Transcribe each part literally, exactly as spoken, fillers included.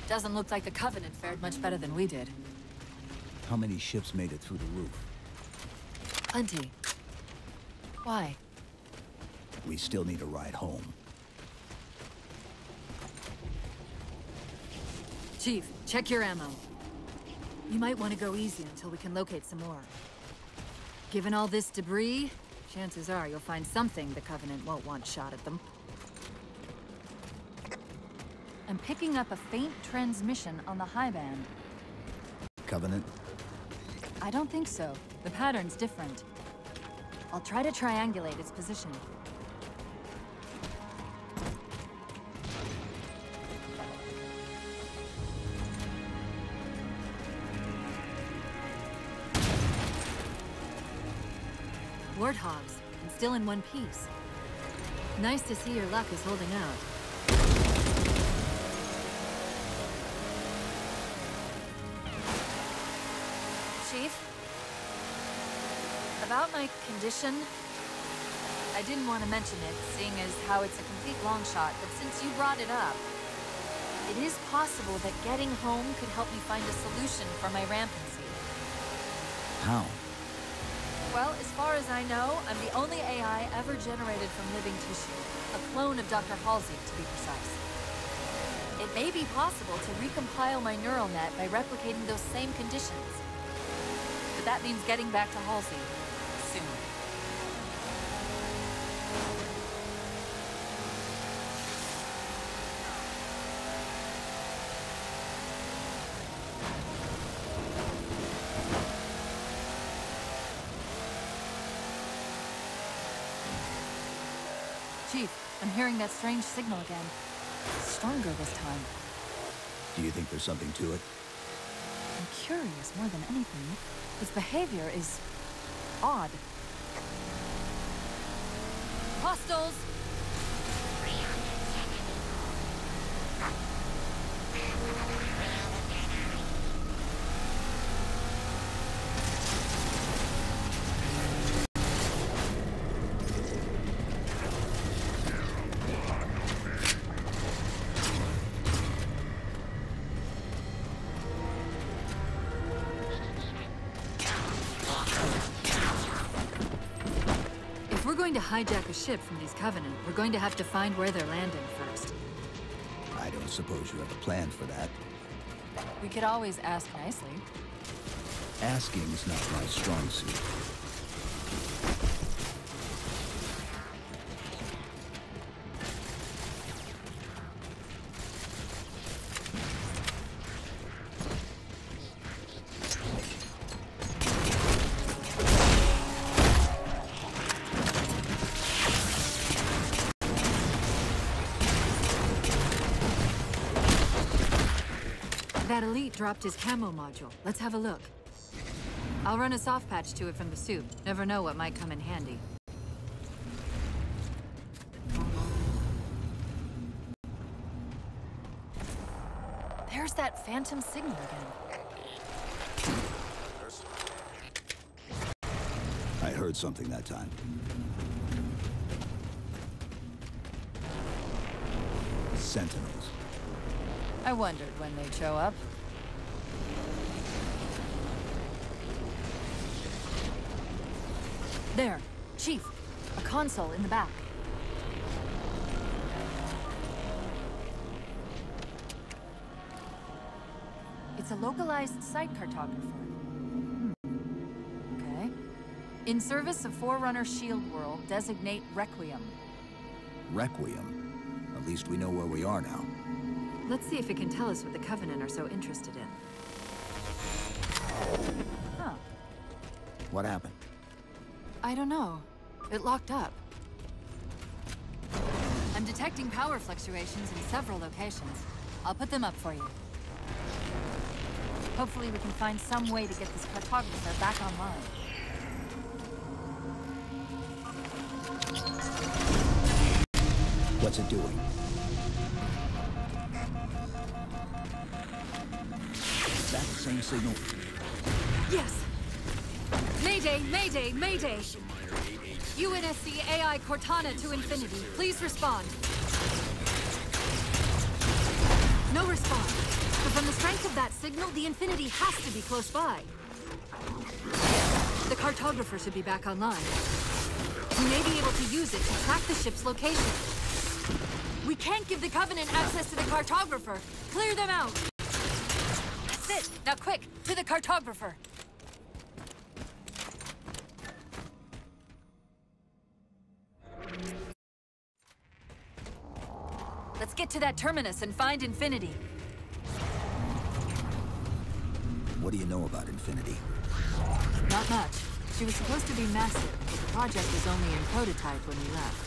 Doesn't look like the Covenant fared much better than we did. How many ships made it through the roof? Plenty. Why? We still need a ride home. Chief, check your ammo. You might want to go easy until we can locate some more. Given all this debris, chances are you'll find something the Covenant won't want shot at them. I'm picking up a faint transmission on the high band. Covenant? I don't think so. The pattern's different. I'll try to triangulate its position. Warthogs, and still in one piece. Nice to see your luck is holding out. Chief? About my condition? I didn't want to mention it, seeing as how it's a complete long shot, but since you brought it up, it is possible that getting home could help me find a solution for my rampancy. How? Well, as far as I know, I'm the only A I ever generated from living tissue. A clone of Doctor Halsey, to be precise. It may be possible to recompile my neural net by replicating those same conditions. But that means getting back to Halsey soon. Chief, I'm hearing that strange signal again. Stronger this time. Do you think there's something to it? I'm curious more than anything. Its behavior is odd. Hostiles! If we're going to hijack a ship from these Covenant, we're going to have to find where they're landing first. I don't suppose you have a plan for that. We could always ask nicely. Asking's not my strong suit. That elite dropped his camo module. Let's have a look. I'll run a soft patch to it from the suit. Never know what might come in handy. There's that phantom signal again. I heard something that time. Sentinels. I wondered when they'd show up. There, Chief. A console in the back. It's a localized site cartographer. Hmm. Okay. In service of Forerunner Shield World, designate Requiem. Requiem? At least we know where we are now. Let's see if it can tell us what the Covenant are so interested in. Huh. What happened? I don't know. It locked up. I'm detecting power fluctuations in several locations. I'll put them up for you. Hopefully we can find some way to get this cartographer back online. What's it doing? Is that the same signal? Yes! Mayday, Mayday, Mayday! U N S C A I Cortana to Infinity. Please respond. No response. But from the strength of that signal, the Infinity has to be close by. The cartographer should be back online. We may be able to use it to track the ship's location. We can't give the Covenant access to the cartographer. Clear them out. That's it. Now quick, to the cartographer. Let's get to that terminus and find Infinity. What do you know about Infinity? Not much. She was supposed to be massive, but the project was only in prototype when we left.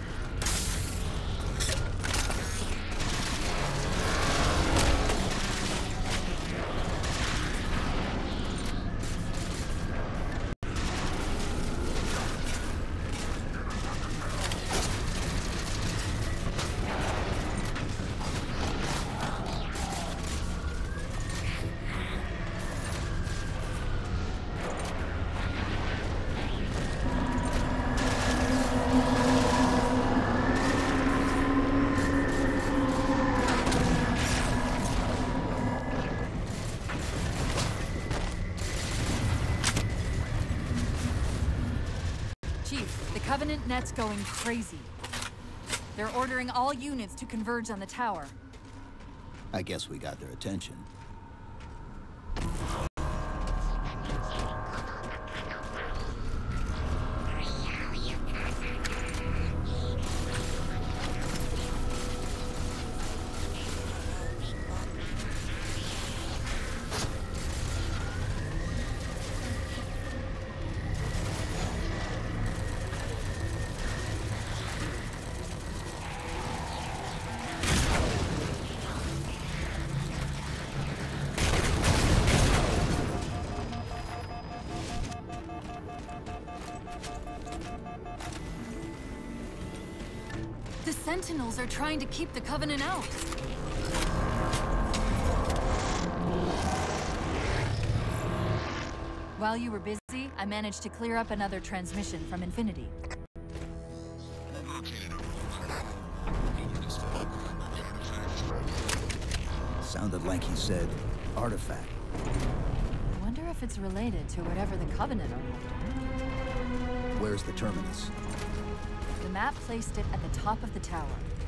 Chief, the Covenant net's going crazy. They're ordering all units to converge on the tower. I guess we got their attention. The Sentinels are trying to keep the Covenant out. While you were busy, I managed to clear up another transmission from Infinity. Sounded like he said, artifact. I wonder if it's related to whatever the Covenant are after. Where's the terminus? The map placed it at the top of the tower.